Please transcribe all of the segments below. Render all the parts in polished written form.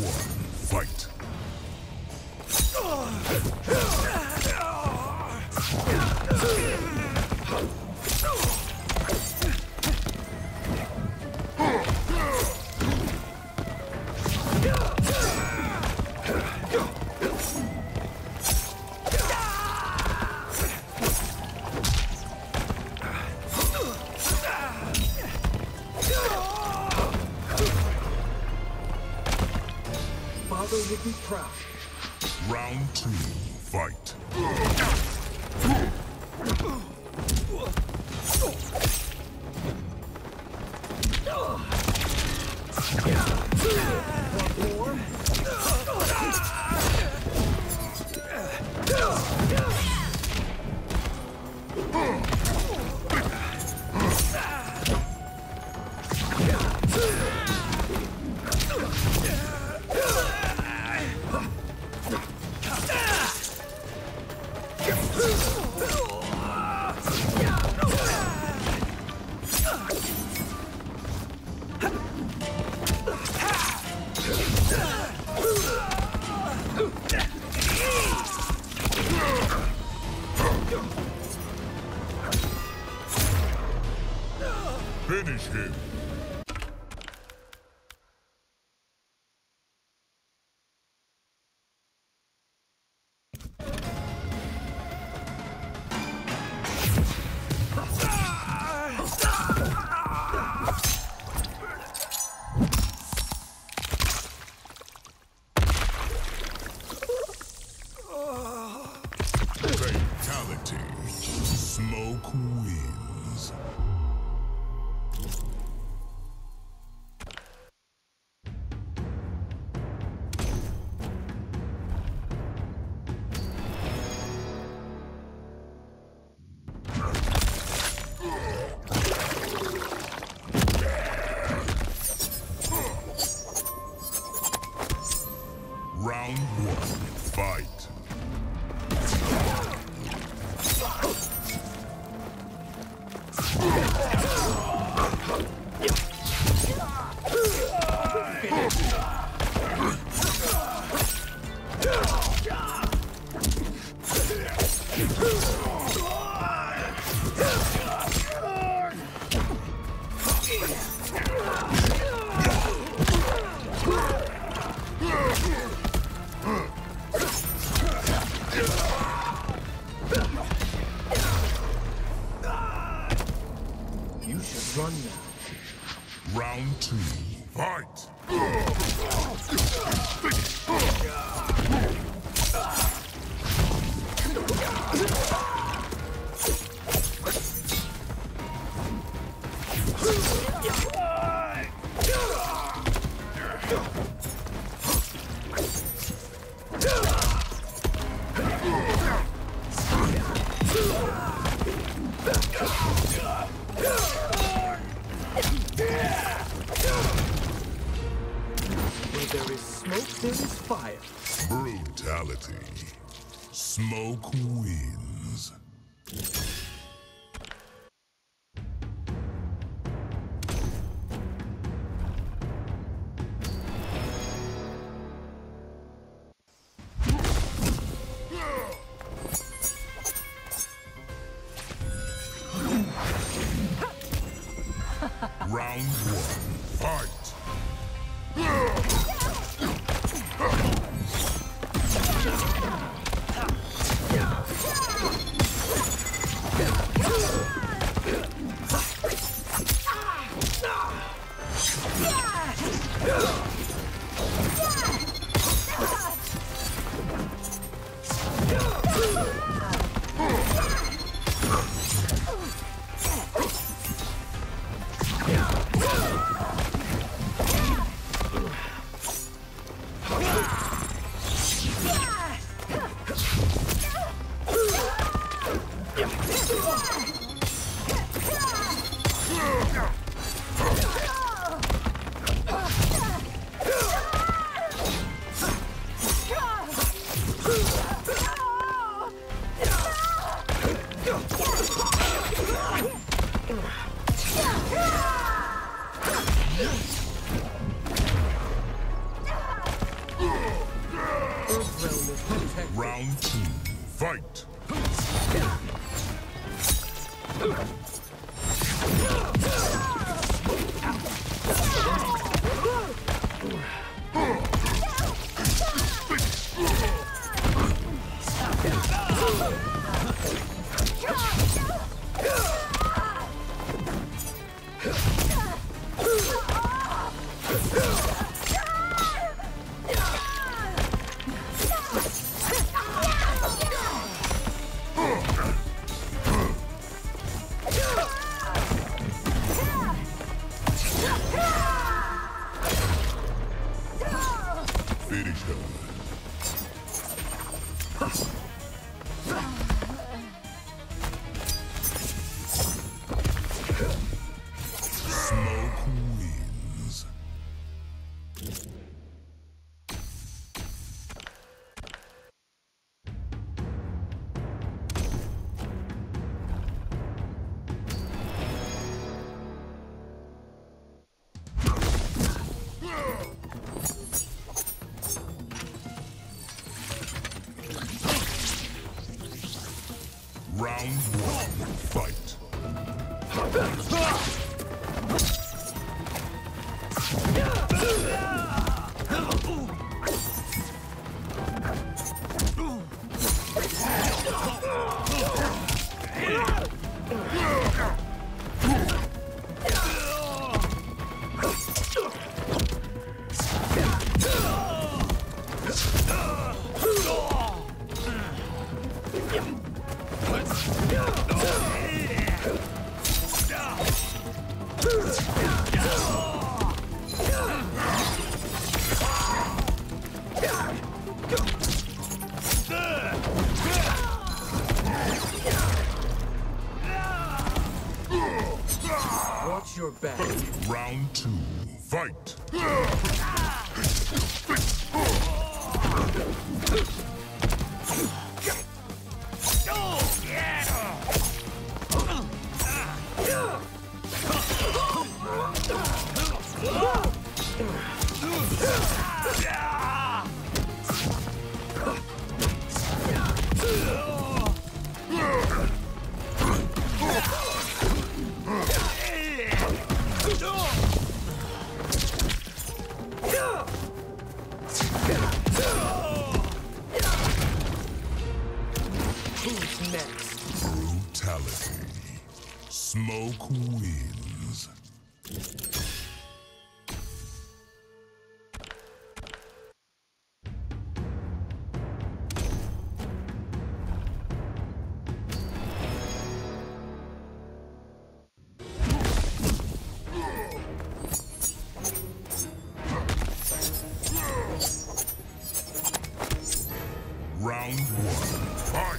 one, fight. Father would be proud. Round two, fight. Finish him. Fatality. Smoke wins. Round one, fight. You should run now. Round two, fight. Where there is smoke, there is fire. Brutality. Smoke wins. Round one, fight. Earth realm is protected. Round 2. Fight. Finish her. Smoke wins. Round 1. Fight. Watch your back. Round 2. Fight. Who's next? Brutality. Smoke wins. Round 1. Fight.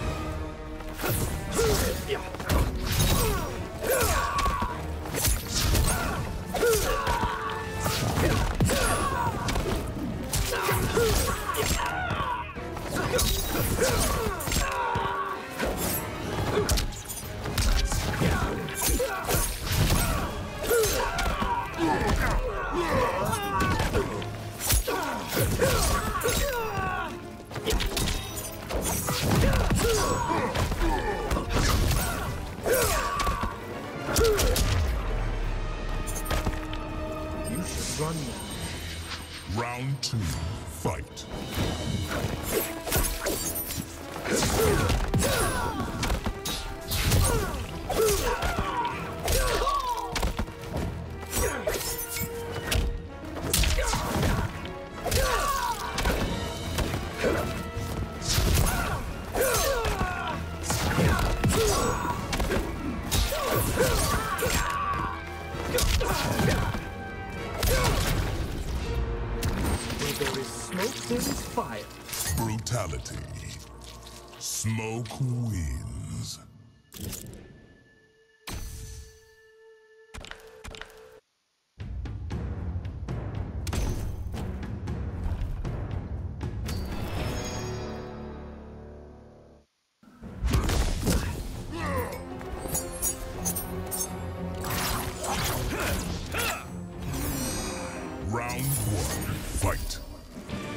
You should run now. Round 2. Fight. Where there is smoke, there is fire. Brutality. Smoke wins. Round 1. Fight.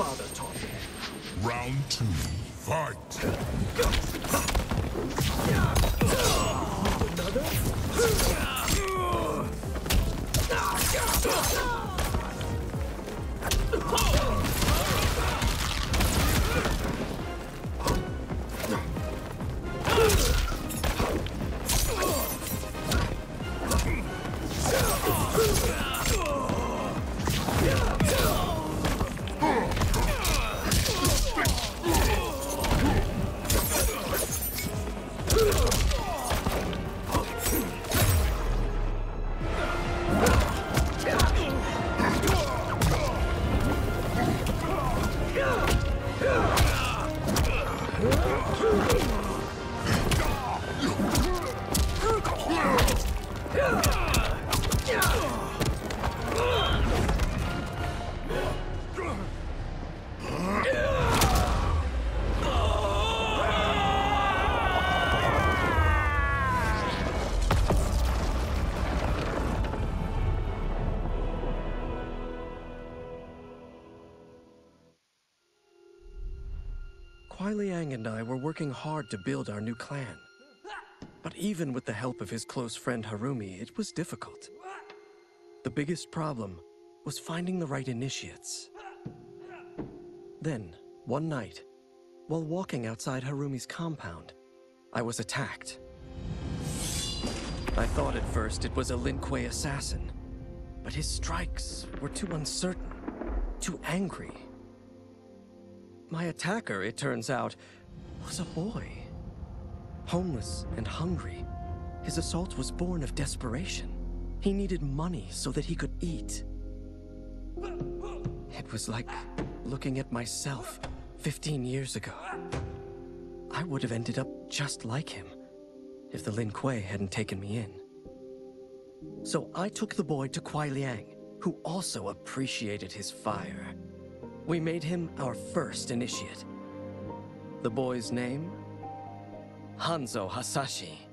father taught me. Round 2, fight! Kuai Liang and I were working hard to build our new clan. But even with the help of his close friend Harumi, it was difficult. The biggest problem was finding the right initiates. Then, one night, while walking outside Harumi's compound, I was attacked. I thought at first it was a Lin Kuei assassin, but his strikes were too uncertain, too angry. My attacker, it turns out, was a boy. Homeless and hungry, his assault was born of desperation. He needed money so that he could eat. It was like looking at myself 15 years ago. I would have ended up just like him if the Lin Kuei hadn't taken me in. So I took the boy to Kuai Liang, who also appreciated his fire. We made him our first initiate. The boy's name? Hanzo Hasashi.